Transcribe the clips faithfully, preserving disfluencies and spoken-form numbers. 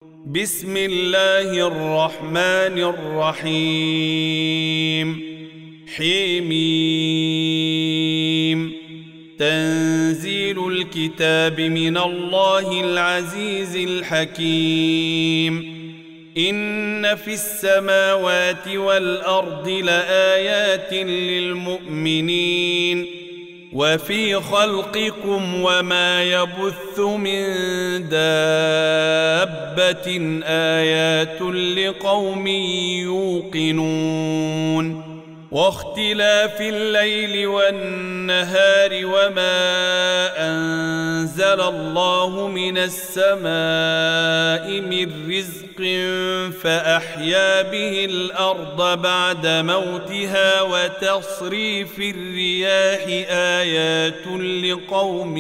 بسم الله الرحمن الرحيم حميم تنزيل الكتاب من الله العزيز الحكيم إن في السماوات والأرض لآيات للمؤمنين وفي خلقكم وما يبث من دابة آيات لقوم يوقنون واختلاف الليل والنهار وما أنزل الله من السماء من رزق فأحيا به الأرض بعد موتها وتصريف الرياح آيات لقوم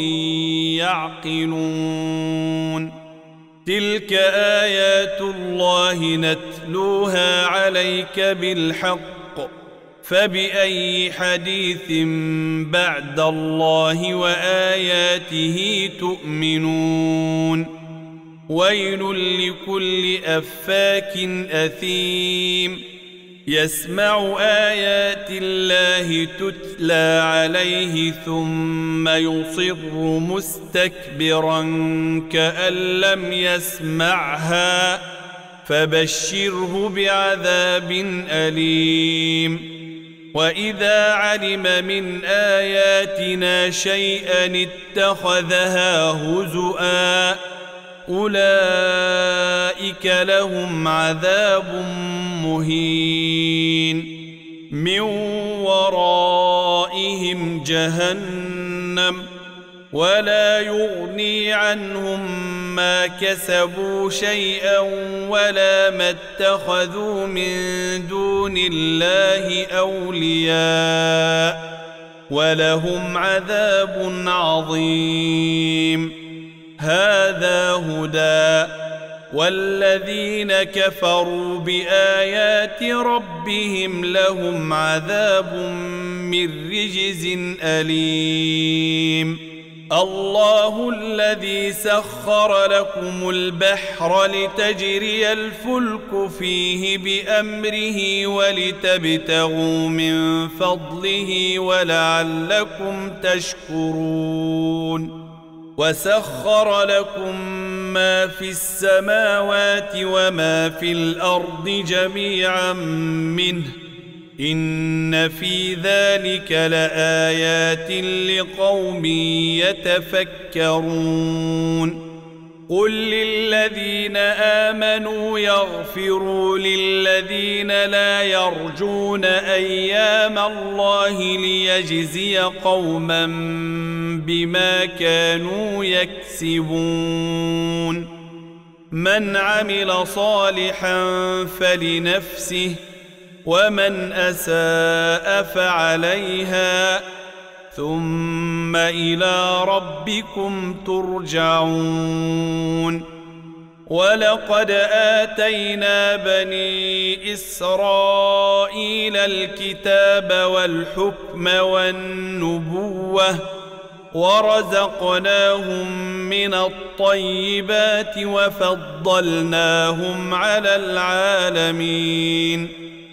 يعقلون تلك آيات الله نتلوها عليك بالحق فبأي حديث بعد الله وآياته تؤمنون ويل لكل أفاك أثيم يسمع آيات الله تتلى عليه ثم يصر مستكبرا كأن لم يسمعها فبشره بعذاب أليم وإذا علم من آياتنا شيئا اتخذها هزؤا أولئك لهم عذاب مهين من ورائهم جهنم ولا يغني عنهم ما كسبوا شيئا ولا ما اتخذوا من دون الله أولياء ولهم عذاب عظيم هذا هدى والذين كفروا بآيات ربهم لهم عذاب من رجز أليم الله الذي سخر لكم البحر لتجري الفلك فيه بأمره ولتبتغوا من فضله ولعلكم تشكرون وسخر لكم ما في السماوات وما في الأرض جميعا منه إن في ذلك لآيات لقوم يتفكرون قل للذين آمنوا يغفروا للذين لا يرجون أيام الله ليجزي قوما بما كانوا يكسبون من عمل صالحا فلنفسه ومن أساء فعليها ثم إلى ربكم ترجعون ولقد آتينا بني إسرائيل الكتاب والحكم والنبوة ورزقناهم من الطيبات وفضلناهم على العالمين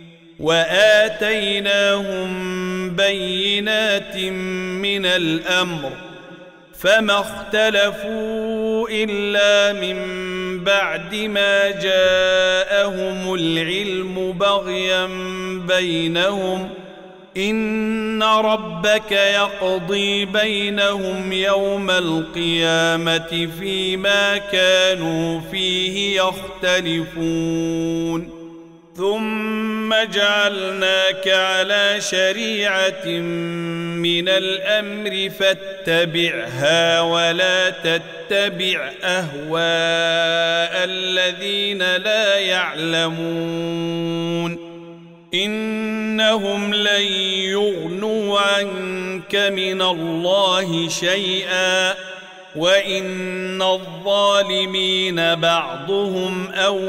وآتيناهم بينات من الأمر فما اختلفوا إلا من بعد ما جاءهم العلم بغيا بينهم إن ربك يقضي بينهم يوم القيامة فيما كانوا فيه يختلفون ثم جعلناك على شريعة من الأمر فاتبعها ولا تتبع أهواء الذين لا يعلمون إنهم لن يغنوا عنك من الله شيئا وإن الظالمين بعضهم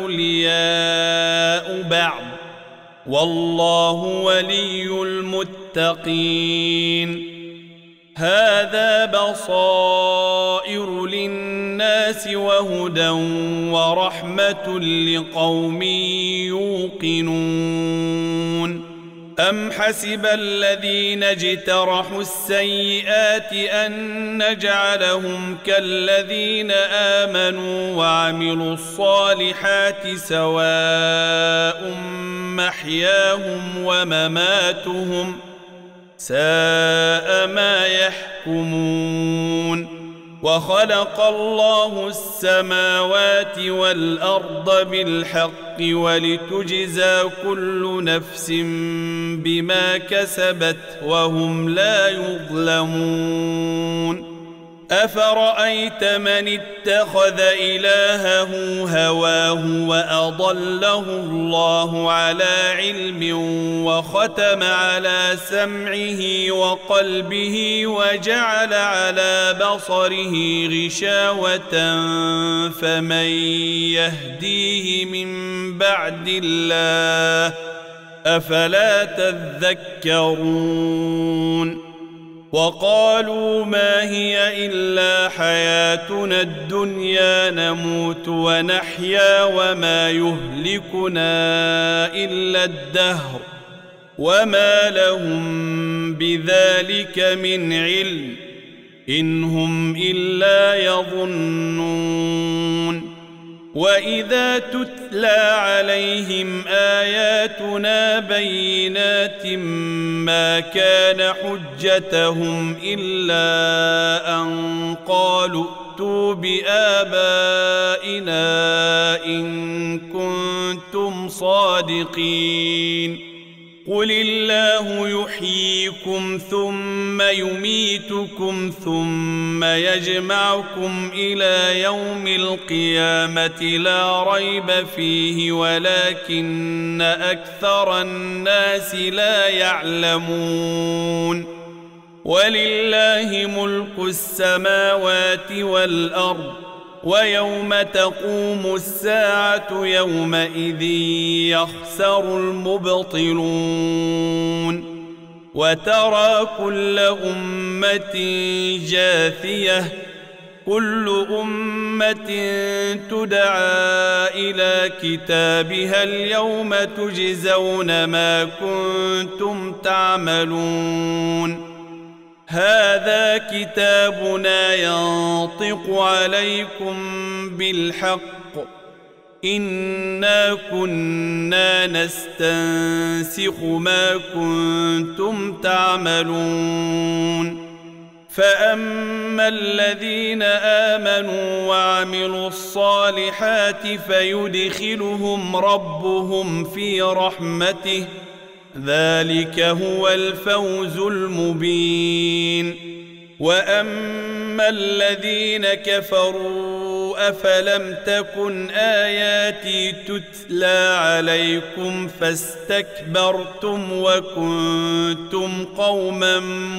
أولياء بعض والله ولي المتقين هذا بصائر للناس وهدى ورحمة لقوم يوقنون أم حسب الذين اجترحوا السيئات أن نجعلهم كالذين آمنوا وعملوا الصالحات سواء محياهم ومماتهم ساء ما يحكمون وخلق الله السماوات والأرض بالحق ولتجزى كل نفس بما كسبت وهم لا يظلمون أفرأيت من اتخذ إلهه هواه وأضله الله على علم وختم على سمعه وقلبه وجعل على بصره غشاوة فمن يهديه من بعد الله أفلا تذكرون وقالوا ما هي إلا حياتنا الدنيا نموت ونحيا وما يهلكنا إلا الدهر وما لهم بذلك من علم إن هم إلا يظنون وإذا تتلى عليهم آياتنا بينات ما كان حجتهم إلا أن قالوا ائتوا بآبائنا إن كنتم صادقين قل الله يحييكم ثم يميتكم ثم يجمعكم إلى يوم القيامة لا ريب فيه ولكن أكثر الناس لا يعلمون ولله ملك السماوات والأرض ويوم تقوم الساعة يومئذ يخسر المبطلون وترى كل أمة جاثية كل أمة تدعى إلى كتابها اليوم تجزون ما كنتم تعملون هذا كتابنا ينطق عليكم بالحق إنا كنا نستنسخ ما كنتم تعملون فأما الذين آمنوا وعملوا الصالحات فيدخلهم ربهم في رحمته ذلك هو الفوز المبين وأما الذين كفروا أفلم تكن آياتي تتلى عليكم فاستكبرتم وكنتم قوما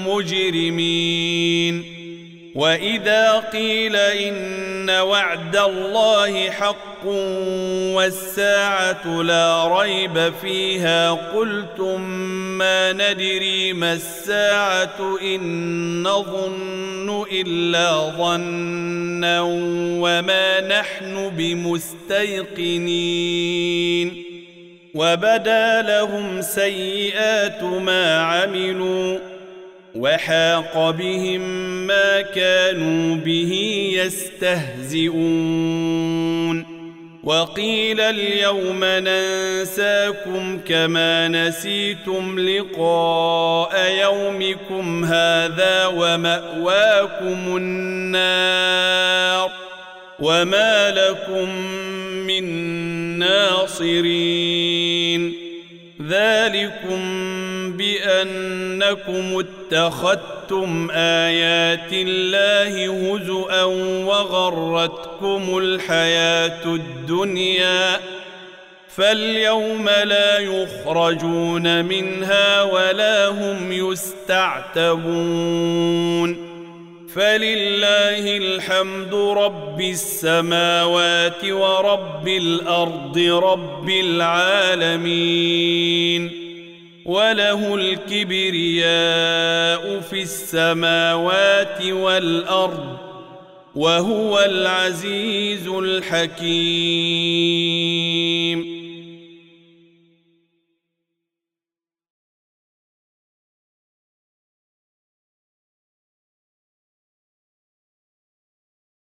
مجرمين وإذا قيل إن وعد الله حق والساعة لا ريب فيها قلتم ما ندري ما الساعة إن نظن إلا ظنا وما نحن بمستيقنين وبدا لهم سيئات ما عملوا وحاق بهم ما كانوا به يستهزئون وقيل اليوم ننساكم كما نسيتم لقاء يومكم هذا ومأواكم النار وما لكم من ناصرين ذلكم بأنكم اتخذتم آيات الله هزؤا وغرتكم الحياة الدنيا فاليوم لا يخرجون منها ولا هم يستعتبون فلله الحمد رب السماوات ورب الأرض رب العالمين وله الكبرياء في السماوات والأرض وهو العزيز الحكيم.